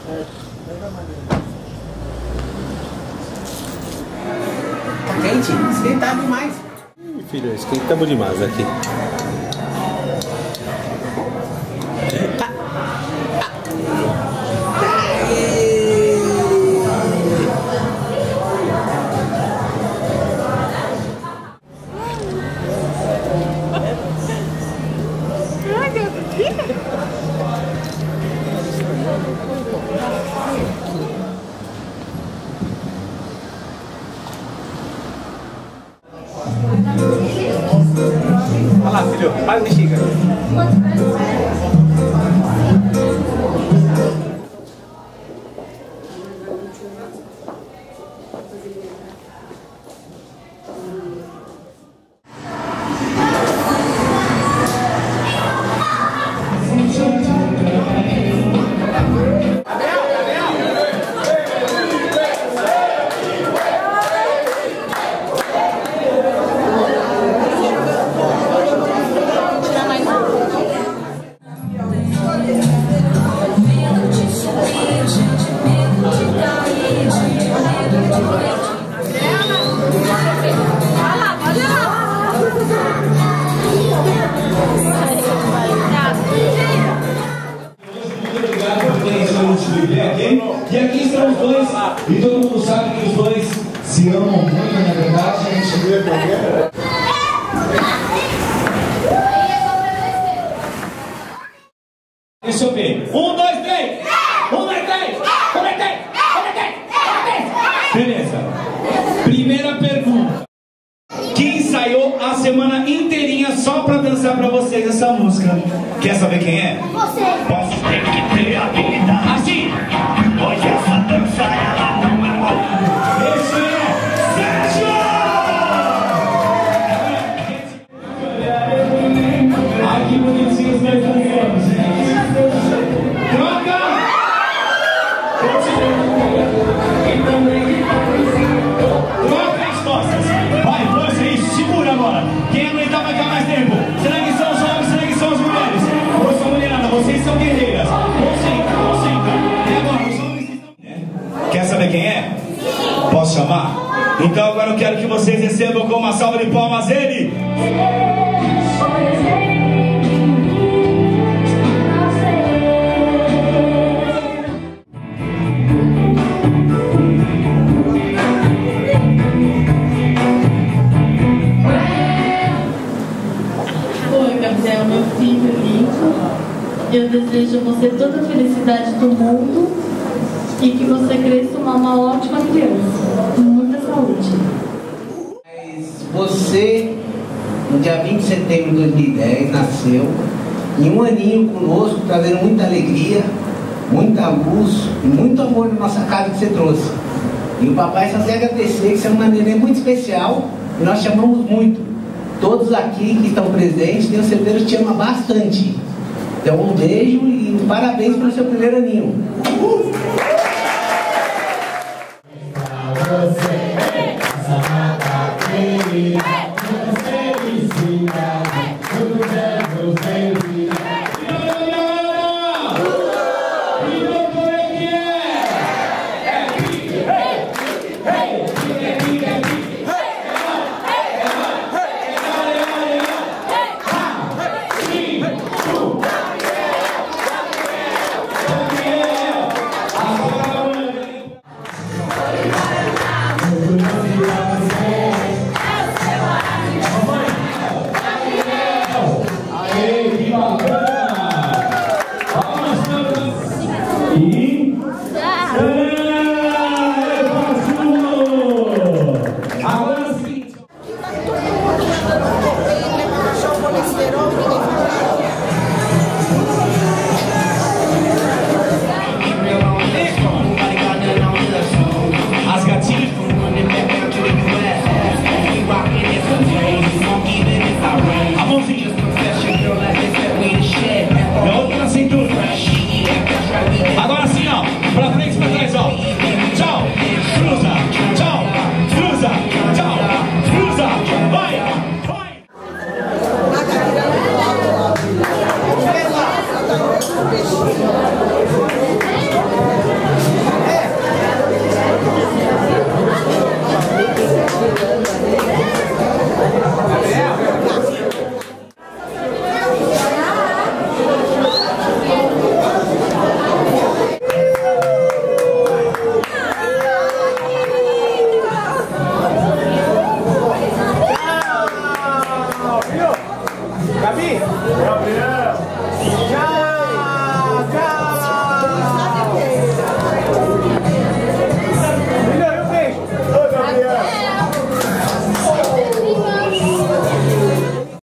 Tá quente? Esquentado demais. Filho, esquentamos demais aqui. Olha lá, filho, faz bexiga. E aqui estão os dois, e todo mundo sabe que os dois se amam muito, na verdade, a gente vê porque... Deixa eu ver. 1, 2, 3! 1, 2, 3! Conectei! Beleza. Primeira pergunta. Quem ensaiou a semana inteirinha só pra dançar pra vocês essa música? Quer saber quem é? Você. Posso ter que ter habilidade. Assim! Hoje essa dança ela não é boa. Esse é Sérgio! Ai, que bonitinhos nós dançamos, gente. Troca! Troca as costas. Vai, força aí, segura agora. Quem aguentar vai ficar mais tempo. Sangue são os homens, sangue são as mulheres. Força, mulherada, vocês são guerreiras. Concentra. E agora, os homens que estão... Quer saber quem é? Posso chamar? Então agora eu quero que vocês recebam com uma salva de palmas ele. Oi, Gabriel, meu filho lindo. Eu desejo a você toda a felicidade do mundo e que você cresça uma ótima criança, com muita saúde. Mas você, no dia 20 de setembro de 2010, nasceu, em um aninho conosco, trazendo muita alegria, muita luz e muito amor na nossa casa que você trouxe. E o papai só quer agradecer, que você é uma neném muito especial e nós te amamos muito. Todos aqui que estão presentes, tenho certeza que te ama bastante. Então um beijo e um parabéns pelo seu primeiro aninho. Agora sim, ó, pra frente e pra trás, ó. Tchau, cruza, tchau, cruza, tchau, cruza, vai, vai. Vai.